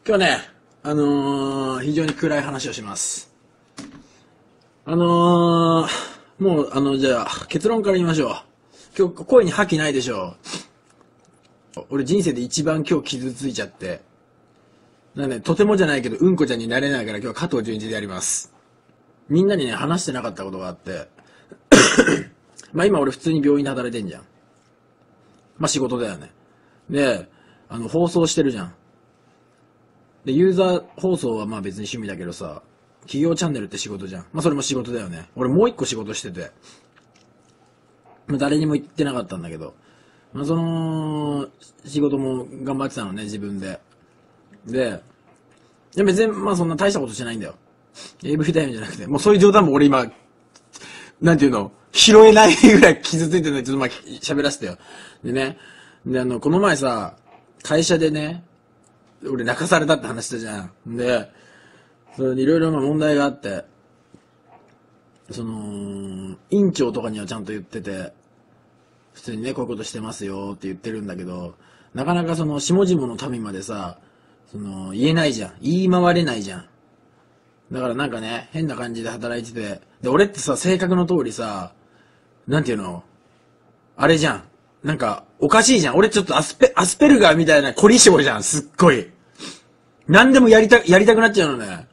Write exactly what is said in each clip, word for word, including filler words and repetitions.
今日ね、あのー、非常に暗い話をします。あのー、もう、あの、じゃあ、結論から言いましょう。今日、声に覇気ないでしょう。俺人生で一番今日傷ついちゃって。なんで、とてもじゃないけど、うんこちゃんになれないから今日は加藤純一でやります。みんなにね、話してなかったことがあって。まあ今俺普通に病院で働いてんじゃん。まあ仕事だよね。で、あの、放送してるじゃん。で、ユーザー放送はまあ別に趣味だけどさ、企業チャンネルって仕事じゃん。まあそれも仕事だよね。俺もう一個仕事してて。まあ誰にも言ってなかったんだけど。まあその、仕事も頑張ってたのね、自分で。で、いや別にまあそんな大したことしてないんだよ。エーブイ タイムじゃなくて。もうそういう冗談も俺今、なんていうの、拾えないぐらい傷ついてるので、ちょっとまあ喋らせてよ。でね。で、あの、この前さ、会社でね、俺泣かされたって話したじゃん。で、それでいろいろな問題があって、その、院長とかにはちゃんと言ってて、普通にね、こういうことしてますよって言ってるんだけど、なかなかその、下々の民までさ、その、言えないじゃん。言い回れないじゃん。だからなんかね、変な感じで働いてて、で、俺ってさ、性格の通りさ、なんていうの、あれじゃん。なんか、おかしいじゃん。俺ちょっとアスペ、アスペルガーみたいな凝り性じゃん。すっごい。何でもやりた、やりたくなっちゃうのね。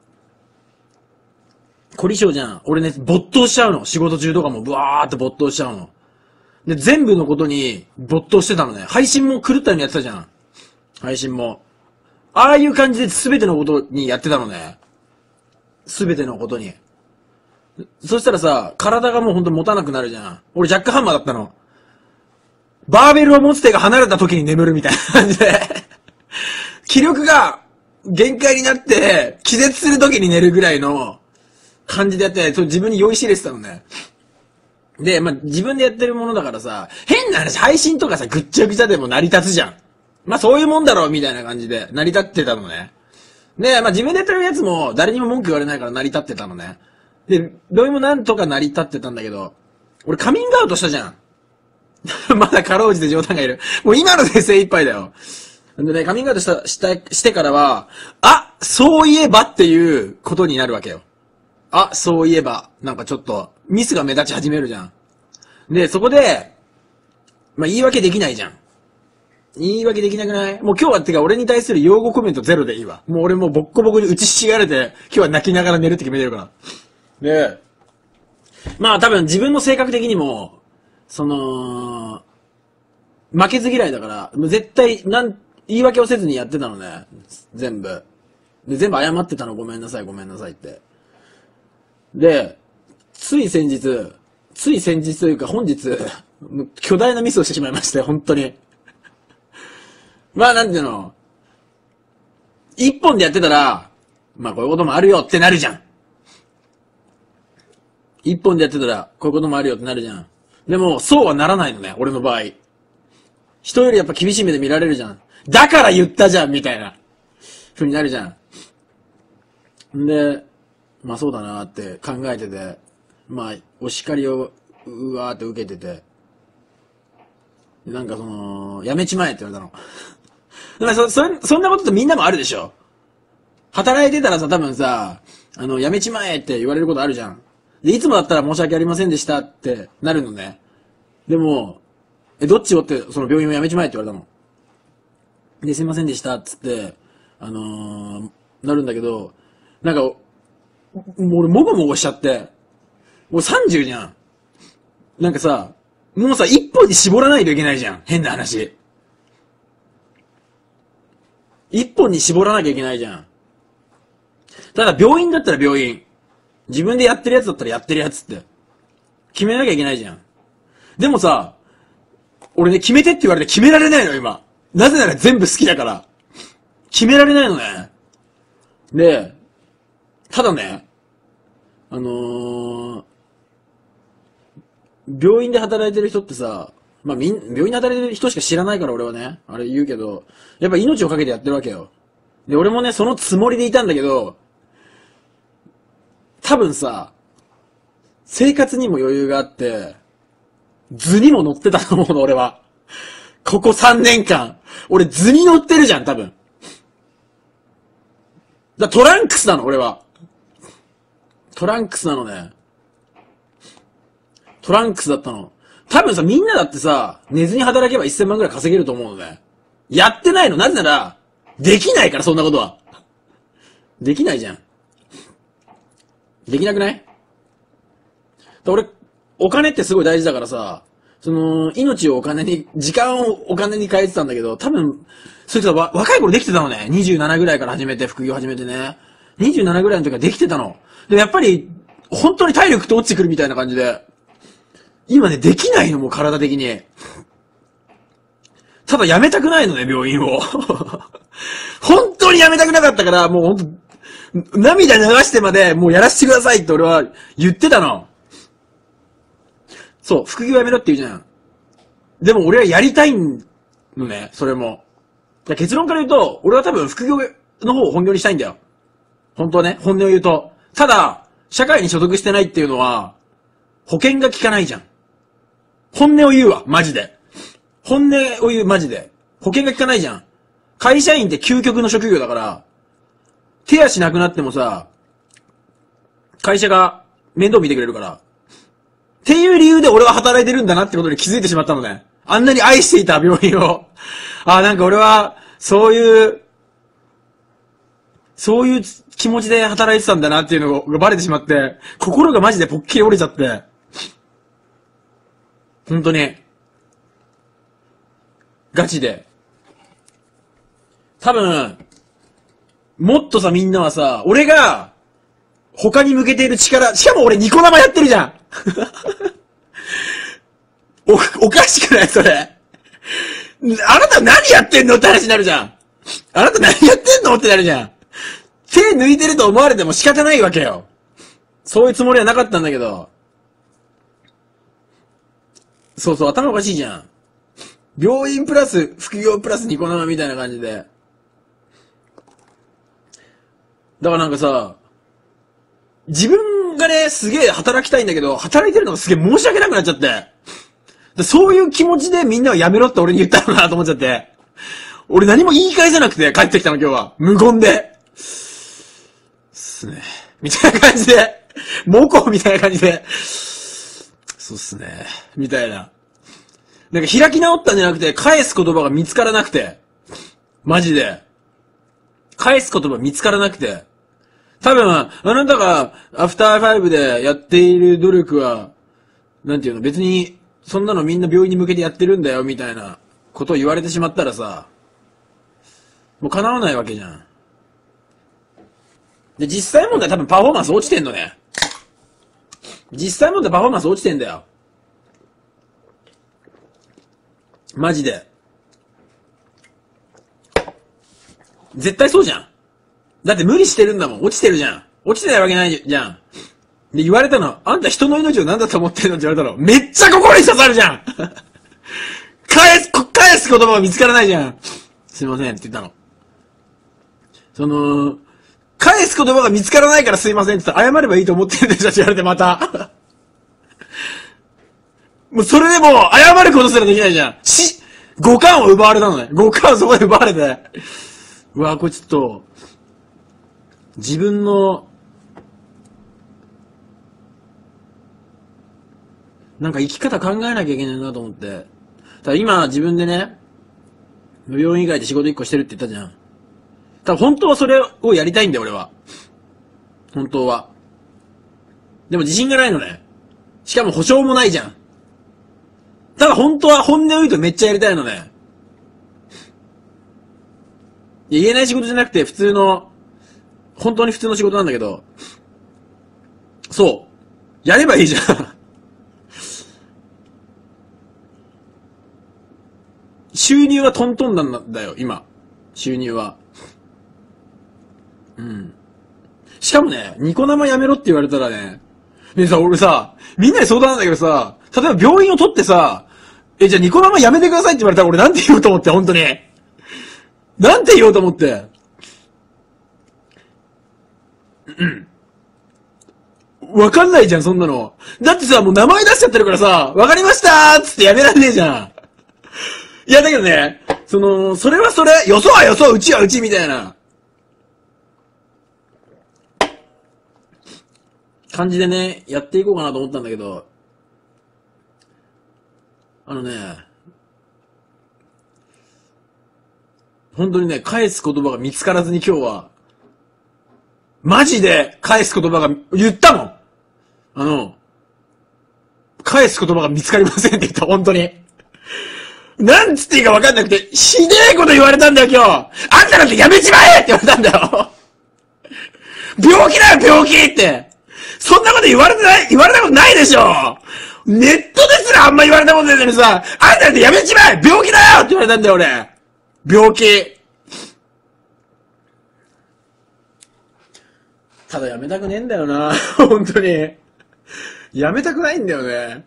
凝り性じゃん。俺ね、没頭しちゃうの。仕事中とかもブワーって没頭しちゃうの。で、全部のことに没頭してたのね。配信も狂ったようにやってたじゃん。配信も。ああいう感じで全てのことにやってたのね。全てのことに。そしたらさ、体がもうほんと持たなくなるじゃん。俺ジャックハンマーだったの。バーベルを持つ手が離れた時に眠るみたいな感じで。気力が限界になって、気絶する時に寝るぐらいの感じでやって、それ自分に酔いしれてたのね。で、まあ、自分でやってるものだからさ、変な話、配信とかさ、ぐっちゃぐちゃでも成り立つじゃん。まあ、そういうもんだろう、みたいな感じで、成り立ってたのね。で、まあ、自分でやってるやつも、誰にも文句言われないから成り立ってたのね。で、どうもなんとか成り立ってたんだけど、俺カミングアウトしたじゃん。まだかろうじて冗談がいる。もう今ので精一杯だよ。でね、カミングアウトした、した、してからは、あ、そういえばっていうことになるわけよ。あ、そういえば、なんかちょっと、ミスが目立ち始めるじゃん。で、そこで、まあ、言い訳できないじゃん。言い訳できなくない？もう今日はってか俺に対する擁護コメントゼロでいいわ。もう俺もうボッコボコに打ちひしがれて、今日は泣きながら寝るって決めてるから。で、まあ多分自分の性格的にも、その、負けず嫌いだから、もう絶対、なん、言い訳をせずにやってたのね。全部。で、全部謝ってたの。ごめんなさい、ごめんなさいって。で、つい先日、つい先日というか本日、巨大なミスをしてしまいまして、本当に。まあなんていうの、一本でやってたら、まあこういうこともあるよってなるじゃん。一本でやってたら、こういうこともあるよってなるじゃん。でも、そうはならないのね、俺の場合。人よりやっぱ厳しい目で見られるじゃん。だから言ったじゃんみたいな、風になるじゃん。んで、まあそうだなーって考えてて、まあ、お叱りを、うわーって受けてて、なんかその、やめちまえって言われたの。だからそ、そ、そんなことってみんなもあるでしょ。働いてたらさ、多分さ、あの、やめちまえって言われることあるじゃん。で、いつもだったら申し訳ありませんでしたってなるのね。でも、え、どっちをって、その病院をやめちまえって言われたの。で、すいませんでしたっつって、あのー、なるんだけど、なんか、もう俺もごもごしちゃって、もうさんじゅうじゃん。なんかさ、もうさ、一本に絞らないといけないじゃん。変な話。一本に絞らなきゃいけないじゃん。ただ病院だったら病院。自分でやってるやつだったらやってるやつって。決めなきゃいけないじゃん。でもさ、俺ね、決めてって言われて決められないの、今。なぜなら全部好きだから。決められないのね。で、ただね、あのー、病院で働いてる人ってさ、まあみん、病院で働いてる人しか知らないから俺はね、あれ言うけど、やっぱ命をかけてやってるわけよ。で、俺もね、そのつもりでいたんだけど、多分さ、生活にも余裕があって、図にも乗ってたと思うの、俺は。ここさんねんかん。俺図に乗ってるじゃん、多分。 だトランクスなの、俺は。トランクスなのね。トランクスだったの。多分さ、みんなだってさ、寝ずに働けばせんまんぐらい稼げると思うのね。やってないの。なぜなら、できないから、そんなことは。できないじゃん。できなくない？俺、お金ってすごい大事だからさ、その、命をお金に、時間をお金に変えてたんだけど、多分、それとは若い頃できてたのね。にじゅうななぐらいから始めて、副業始めてね。にじゅうななぐらいの時はできてたの。で、やっぱり、本当に体力って落ちてくるみたいな感じで、今ね、できないのも体的に。ただ辞めたくないのね、病院を。本当に辞めたくなかったから、もう本当、涙流してまで、もうやらせてくださいって俺は言ってたの。そう、副業辞めろって言うじゃん。でも俺はやりたいのね、それも。結論から言うと、俺は多分副業の方を本業にしたいんだよ。本当はね、本音を言うと。ただ、社会に所属してないっていうのは、保険が効かないじゃん。本音を言うわ、マジで。本音を言う、マジで。保険が効かないじゃん。会社員って究極の職業だから、手足なくなってもさ、会社が面倒見てくれるから。っていう理由で俺は働いてるんだなってことに気づいてしまったのね。あんなに愛していた病院を。ああ、なんか俺は、そういう、そういう気持ちで働いてたんだなっていうのがバレてしまって、心がマジでぽっきり折れちゃって。本当に。ガチで。多分、もっとさ、みんなはさ、俺が、他に向けている力、しかも俺ニコ生やってるじゃんお、おかしくないそれ。あなた何やってんのって話になるじゃん。あなた何やってんのってなるじゃん。手抜いてると思われても仕方ないわけよ。そういうつもりはなかったんだけど。そうそう、頭おかしいじゃん。病院プラス、副業プラスニコ生みたいな感じで。だからなんかさ、自分がね、すげえ働きたいんだけど、働いてるのがすげえ申し訳なくなっちゃって。そういう気持ちでみんなはやめろって俺に言ったのかなと思っちゃって。俺何も言い返せなくて帰ってきたの今日は。無言で。すね。みたいな感じで。モコみたいな感じで。そうっすね。みたいな。なんか開き直ったんじゃなくて、返す言葉が見つからなくて。マジで。返す言葉見つからなくて。多分、あなたがアフターファイブでやっている努力は、なんていうの、別に、そんなのみんな病院に向けてやってるんだよ、みたいなことを言われてしまったらさ、もう叶わないわけじゃん。で、実際問題多分パフォーマンス落ちてんのね。実際問題パフォーマンス落ちてんだよ。マジで。絶対そうじゃん。だって無理してるんだもん。落ちてるじゃん。落ちてないわけないじゃん。で、言われたの。あんた人の命を何だと思ってんのって言われたの。めっちゃ心に刺さるじゃん返す、返す言葉が見つからないじゃん。すいませんって言ったの。その、返す言葉が見つからないからすいませんって言ったら謝ればいいと思ってるんでしょって言われてまた。もうそれでも謝ることすらできないじゃん。し、五感を奪われたのね。五感をそこで奪われて。うわ、これちょっと、自分の、なんか生き方考えなきゃいけないなと思って。ただ今自分でね、病院以外で仕事一個してるって言ったじゃん。ただ本当はそれをやりたいんだよ俺は。本当は。でも自信がないのね。しかも保証もないじゃん。ただ本当は本音を言うとめっちゃやりたいのね。言えない仕事じゃなくて普通の、本当に普通の仕事なんだけど、そう。やればいいじゃん。収入はトントンなんだよ、今。収入は。うん。しかもね、ニコ生やめろって言われたらね、ねさ、俺さ、みんなに相談なんだけどさ、例えば病院を取ってさ、え、じゃあニコ生やめてくださいって言われたら俺なんて言おうと思って、本当に。なんて言おうと思って。うん。わかんないじゃん、そんなの。だってさ、もう名前出しちゃってるからさ、わかりましたーっつってやめらんねえじゃん。いや、だけどね、その、それはそれ、よそはよそ、うちはうちみたいな。 感じでね、やっていこうかなと思ったんだけど、あのね、本当にね、返す言葉が見つからずに今日は、マジで返す言葉が、言ったもんあの、返す言葉が見つかりませんって言った、本当に。なんつっていいか分かんなくて、ひでえこと言われたんだよ今日あんたなんてやめちまえって言われたんだよ病気だよ病気って、そんなこと言われてない、言われたことないでしょ。ネットですらあんま言われたことないのにさ、あんたなんてやめちまえ病気だよって言われたんだよ俺。病気。ただやめたくねえんだよな本当に。やめたくないんだよね。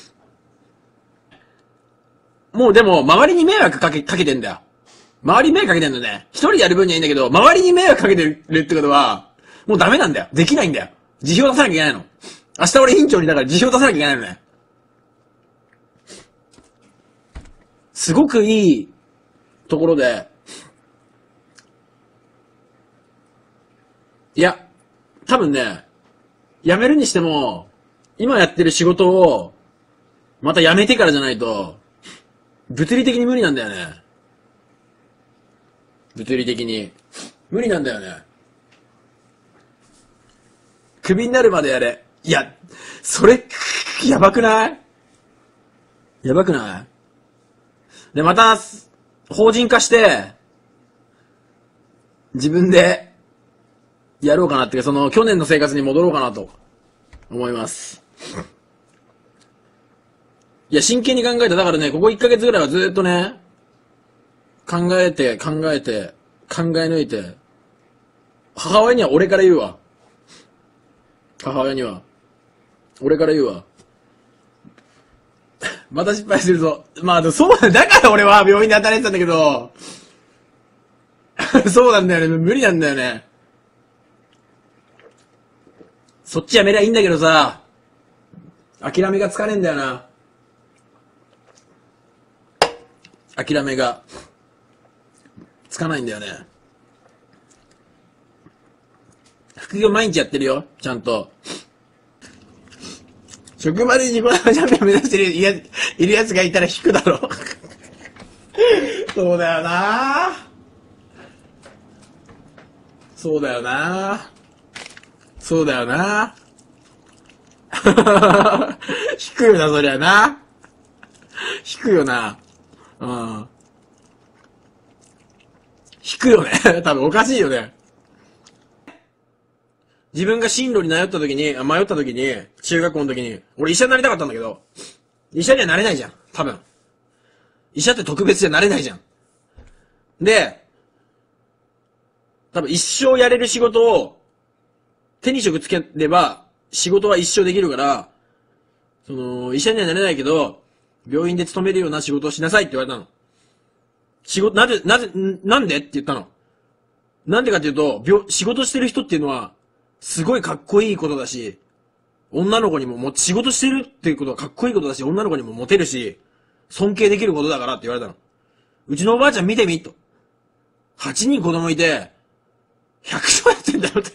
もうでも、周りに迷惑かけ、かけてんだよ。周りに迷惑かけてんのね。一人でやる分にはいいんだけど、周りに迷惑かけてるってことは、もうダメなんだよ。できないんだよ。辞表出さなきゃいけないの。明日俺委員長にだから辞表出さなきゃいけないのね。すごくいいところで、いや、多分ね、辞めるにしても、今やってる仕事を、また辞めてからじゃないと、物理的に無理なんだよね。物理的に。無理なんだよね。クビになるまでやれ。いや、それ、やばくないやばくないで、また、法人化して、自分で、やろうかなっていうか、その、去年の生活に戻ろうかなと、思います。いや、真剣に考えた。だからね、ここいっかげつぐらいはずっとね、考えて、考えて、考え抜いて、母親には俺から言うわ。母親には。俺から言うわ。また失敗するぞ。まあ、そうだ、だから俺は病院で働いてたんだけど、そうなんだよね。無理なんだよね。そっちやめりゃいいんだけどさ、諦めがつかねえんだよな。諦めがつかないんだよね。副業毎日やってるよ、ちゃんと。職場で自分のチャンピオン目指してるいやいるやつがいたら引くだろそうだよなそうだよなそうだよな引くよな、そりゃな。引くよな。うん。引くよね。多分おかしいよね。自分が進路に迷った時に、迷った時に、中学校の時に、俺医者になりたかったんだけど、医者にはなれないじゃん。多分。医者って特別じゃなれないじゃん。で、多分一生やれる仕事を手に職つければ仕事は一生できるから、その、医者にはなれないけど、病院で勤めるような仕事をしなさいって言われたの。仕事、なぜ、なぜ、なんでって言ったの。なんでかっていうと、病、仕事してる人っていうのは、すごいかっこいいことだし、女の子にもも、仕事してるっていうことはかっこいいことだし、女の子にもモテるし、尊敬できることだからって言われたの。うちのおばあちゃん見てみと。はちにん子供いて、百姓やってんだよって。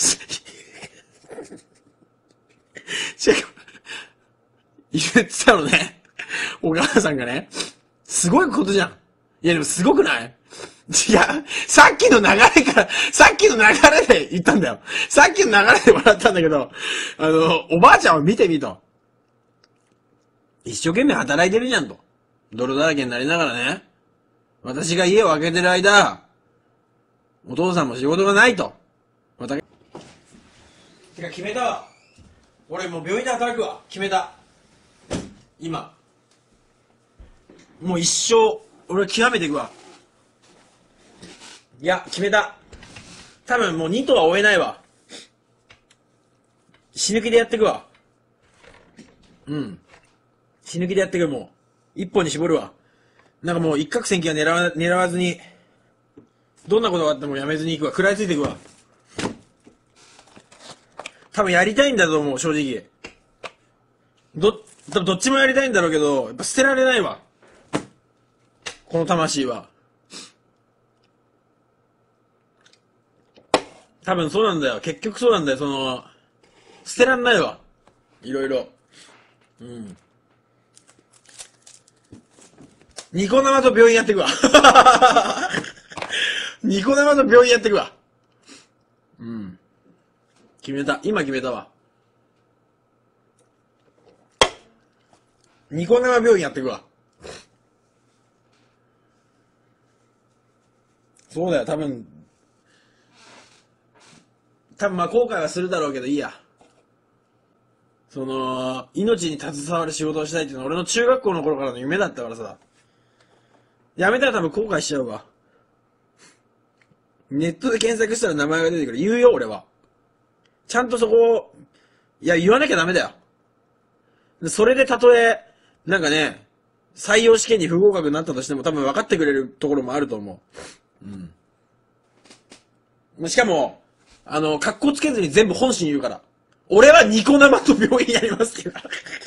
違う。言ってたのね。お母さんがね。すごいことじゃん。いやでもすごくない？いや、さっきの流れから、さっきの流れで言ったんだよ。さっきの流れで笑ったんだけど、あの、おばあちゃんを見てみと。一生懸命働いてるじゃんと。泥だらけになりながらね。私が家を空けてる間、お父さんも仕事がないと。また、てか決めたわ。俺もう病院で働くわ。決めた。今。もう一生、俺極めていくわ。いや、決めた。多分もうにとは追えないわ。死ぬ気でやっていくわ。うん。死ぬ気でやっていく、もう。一本に絞るわ。なんかもう一攫千金は狙わ、狙わずに、どんなことがあってもやめずにいくわ。食らいついていくわ。多分やりたいんだと思う、正直。ど、多分どっちもやりたいんだろうけど、やっぱ捨てられないわ。この魂は。多分そうなんだよ。結局そうなんだよ。その、 捨てらんないわ。いろいろ。うん。ニコ生と病院やってくわ。ニコ生と病院やってくわ。うん。決めた。今決めたわ。ニコ生病院やってくわ。そうだよ、多分。多分まあ後悔はするだろうけどいいや。その、命に携わる仕事をしたいっていうのは俺の中学校の頃からの夢だったからさ。やめたら多分後悔しちゃうわ。ネットで検索したら名前が出てくる。言うよ、俺は。ちゃんとそこを、いや、言わなきゃダメだよ。それでたとえ、なんかね、採用試験に不合格になったとしても多分分かってくれるところもあると思う。うん。しかも、あの、格好つけずに全部本心言うから。俺はニコ生と病院やりますけど。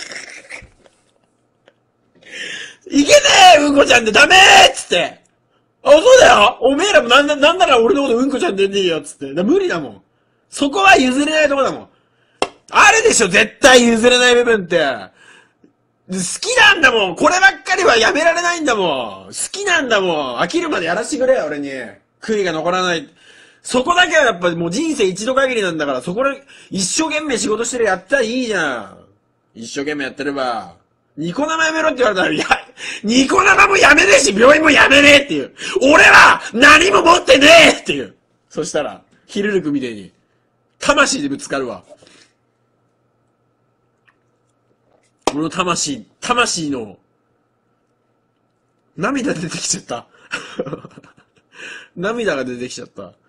いけねえうんこちゃんでダメーっつって。あ、そうだよおめえらもなんな、なんなら俺のことうんこちゃんでんねえよっつって。だ無理だもん。そこは譲れないとこだもん。あるでしょ絶対譲れない部分って。好きなんだもんこればっかりはやめられないんだもん好きなんだもん飽きるまでやらしてくれよ俺に。悔いが残らない。そこだけはやっぱもう人生一度限りなんだから、そこで一生懸命仕事してるやったらいいじゃん。一生懸命やってれば。ニコ生やめろって言われたら、いや、ニコ生もやめねえし、病院もやめねえっていう。俺は何も持ってねえっていう。そしたら、ヒルルクみたいに、魂でぶつかるわ。俺の魂、魂の、涙出てきちゃった。涙が出てきちゃった。